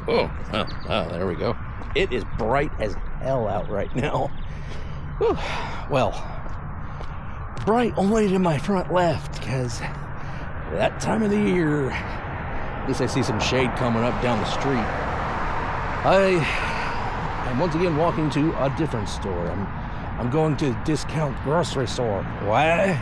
There we go. It is bright as hell out right now. Whew. Well, bright only to my front left, because that time of the year, at least I see some shade coming up down the street. I'm once again walking to a different store. I'm going to a discount grocery store. Why?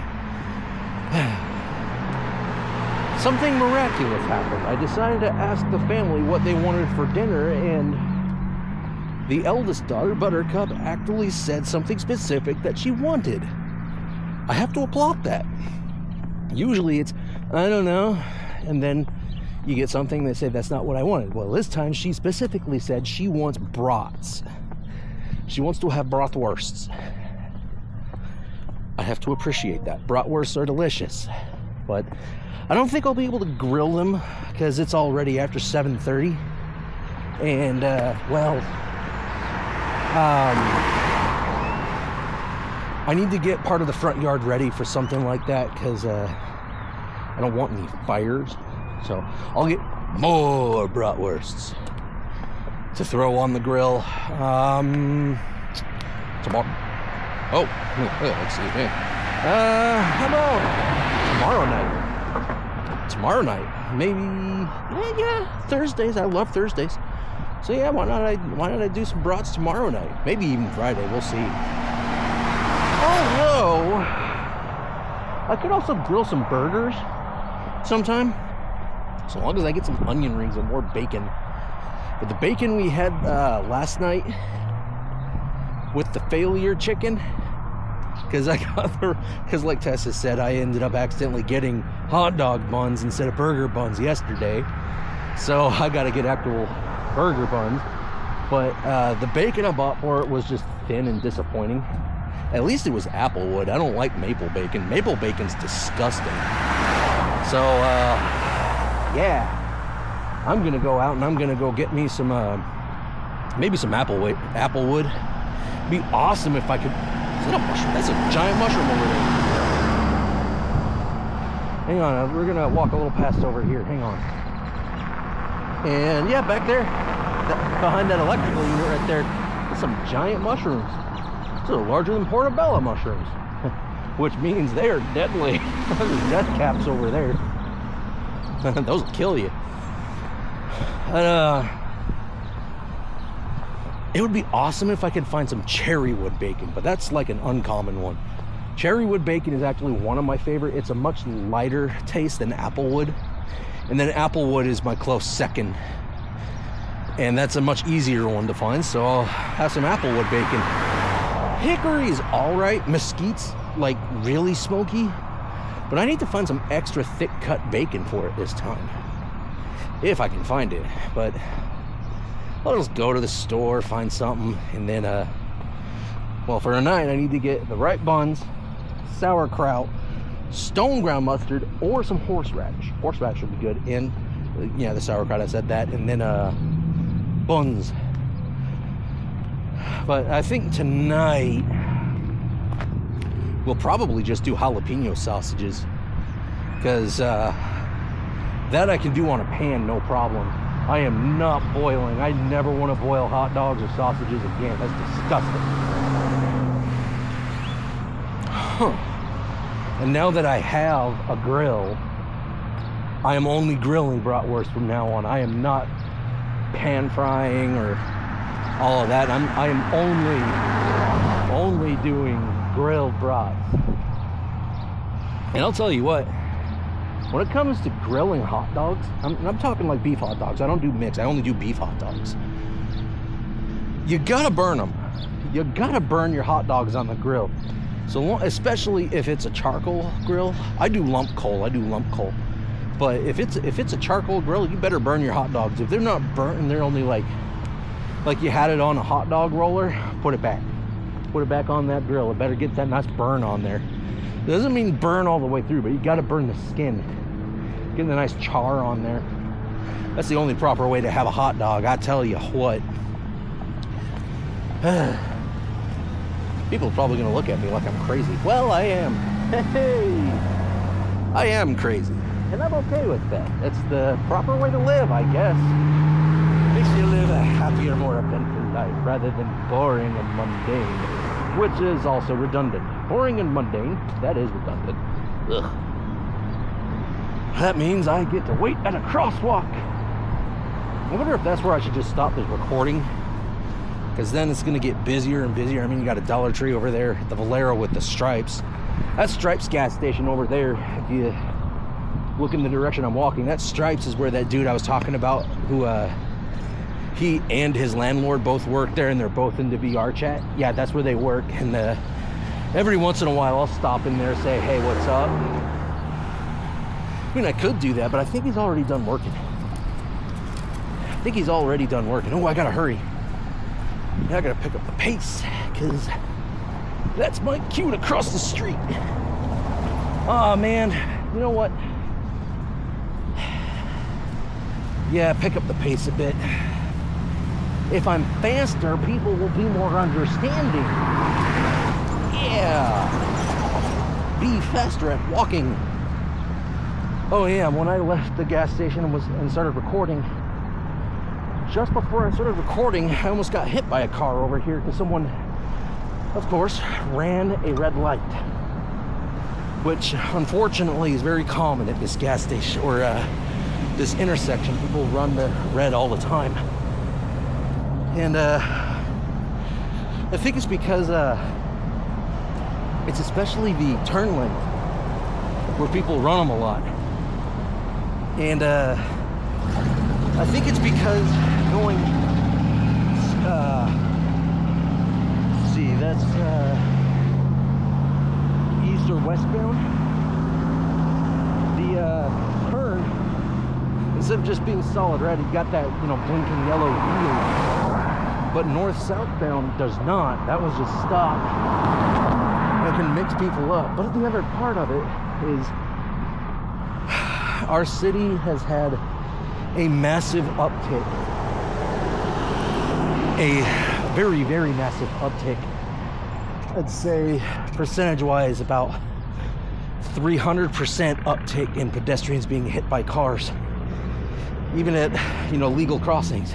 Something miraculous happened. I decided to ask the family what they wanted for dinner, and the eldest daughter, Buttercup, actually said something specific that she wanted. I have to applaud that. Usually it's, I don't know, and then you get something that say that's not what I wanted. Well, this time she specifically said she wants brats. She wants to have bratwursts. I have to appreciate that. Bratwursts are delicious, but I don't think I'll be able to grill them because it's already after 7:30, and I need to get part of the front yard ready for something like that, because I don't want any fires. So I'll get more bratwursts to throw on the grill tomorrow. Oh, let's see. How about tomorrow night? Tomorrow night, maybe. Yeah, Thursdays. I love Thursdays. So yeah, why not I do some brats tomorrow night? Maybe even Friday. We'll see. Although I could also grill some burgers sometime, so long as I get some onion rings and more bacon. But the bacon we had last night with the failure chicken, because like Tessa said, I ended up accidentally getting hot dog buns instead of burger buns yesterday, so I got to get actual burger buns. But the bacon I bought for it was just thin and disappointing. At least it was applewood. I don't like maple bacon. Maple bacon's disgusting. So yeah, I'm gonna go out and I'm gonna go get me some maybe some applewood. It'd be awesome if I could. Is that a mushroom? That's a giant mushroom over there. Hang on, we're gonna walk a little past over here. Hang on. And yeah, back there, behind that electrical unit right there, there's some giant mushrooms. Those are larger than portobello mushrooms, which means they are deadly. Those are death caps over there. Those will kill you. It would be awesome if I could find some cherrywood bacon, but that's like an uncommon one. Cherrywood bacon is actually one of my favorite. It's a much lighter taste than applewood, and then applewood is my close second, and that's a much easier one to find, so I'll have some applewood bacon. Hickory is all right. Mesquite's like really smoky, but I need to find some extra thick cut bacon for it this time, if I can find it. But I'll just go to the store, find something, and then well, for tonight I need to get the right buns, sauerkraut, stone ground mustard, or some horseradish. Horseradish would be good. And yeah, the sauerkraut, I said that. And then buns. But I think tonight we'll probably just do jalapeno sausages, because that I can do on a pan, no problem. I am not boiling. I never want to boil hot dogs or sausages again. That's disgusting. And now that I have a grill, I am only grilling bratwurst from now on. I am not pan frying or all of that. I am only doing grilled brats. And I'll tell you what, when it comes to grilling hot dogs, I'm talking like beef hot dogs. I don't do mix. I only do beef hot dogs. You gotta burn them. You gotta burn your hot dogs on the grill. So especially if it's a charcoal grill. I do lump coal. But if it's a charcoal grill, you better burn your hot dogs. If they're not burnt and they're only like you had it on a hot dog roller, put it back. Put it back on that grill. It better get that nice burn on there. It doesn't mean burn all the way through, but you got to burn the skin. Get the nice char on there. That's the only proper way to have a hot dog, I tell you what. People are probably going to look at me like I'm crazy. Well, I am. Hey, I am crazy. And I'm okay with that. That's the proper way to live, I guess. Makes you a or more eventful life rather than boring and mundane, which is also redundant. Boring and mundane, that is redundant. Ugh. That means I get to wait at a crosswalk. I wonder if that's where I should just stop this recording, because then it's gonna get busier and busier. I mean, you got a Dollar Tree over there, the Valero with the Stripes. That Stripes gas station over there, if you look in the direction I'm walking, that Stripes is where that dude I was talking about, who he and his landlord both work there, and they're both into VRChat. Yeah, that's where they work. And every once in a while I'll stop in there and say, hey, what's up? I mean, I could do that, but I think he's already done working. Oh, I gotta hurry. I gotta pick up the pace, because that's my cue to cross the street. Oh man, you know what? Yeah, pick up the pace a bit. If I'm faster, people will be more understanding. Yeah. Be faster at walking. Oh yeah, when I left the gas station and started recording, just before I started recording, I almost got hit by a car over here because someone, of course, ran a red light, which unfortunately is very common at this gas station, or this intersection. People run the red all the time. And I think it's because it's especially the turn lane where people run them a lot. And I think it's because going, see, that's east or westbound. The turn, instead of just being solid red, you got that, you know, blinking yellow wheel. But north-southbound does not. That was just stop. It can mix people up. But the other part of it is our city has had a massive uptick. A very, very massive uptick. I'd say percentage-wise about 300% uptick in pedestrians being hit by cars. Even at, you know, legal crossings.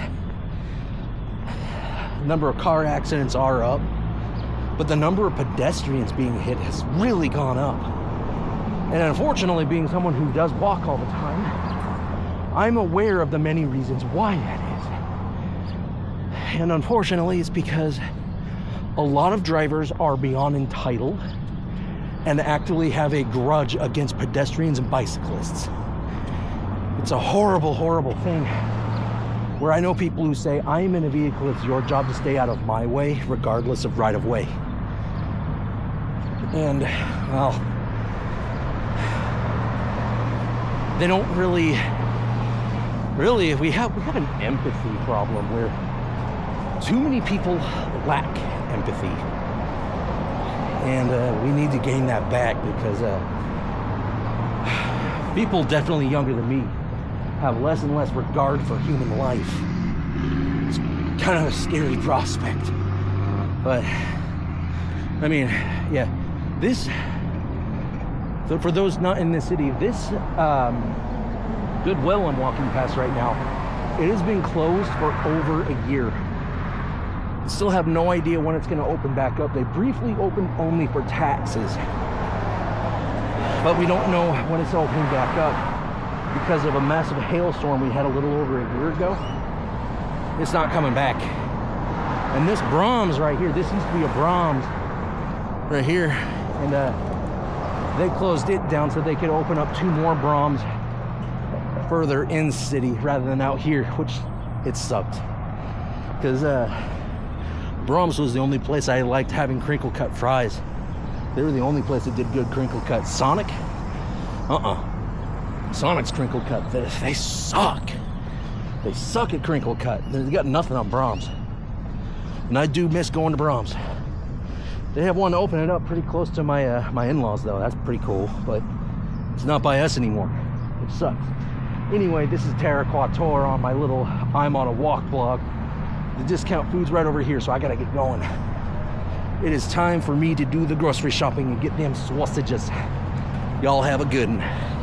The number of car accidents are up, but the number of pedestrians being hit has really gone up. And unfortunately, being someone who does walk all the time, I'm aware of the many reasons why that is. And unfortunately, it's because a lot of drivers are beyond entitled and actually have a grudge against pedestrians and bicyclists. It's a horrible, horrible thing. Where I know people who say, I am in a vehicle, it's your job to stay out of my way, regardless of right of way. And, well, they don't really, we have an empathy problem where too many people lack empathy. And we need to gain that back, because people definitely younger than me have less and less regard for human life. It's kind of a scary prospect. But, I mean, yeah, this, so for those not in this city, this Goodwill I'm walking past right now, it has been closed for over a year. Still have no idea when it's going to open back up. They briefly opened only for taxes, but we don't know when it's opening back up. Because of a massive hailstorm we had a little over a year ago. It's not coming back. And this Brahms right here, this used to be a Brahms right here, and they closed it down so they could open up 2 more Brahms further in city rather than out here, which it sucked. Because Brahms was the only place I liked having crinkle cut fries. They were the only place that did good crinkle cut. Sonic? Sonic's crinkle cut, they suck. They suck at crinkle cut. They got nothing on Brahms. And I do miss going to Brahms. They have one opening up pretty close to my my in-laws though. That's pretty cool, but it's not by us anymore, which sucks. Anyway, this is Terra Quattor on my little I'm on a walk blog. The discount food's right over here, so I gotta get going. It is time for me to do the grocery shopping and get them sausages. Y'all have a good one.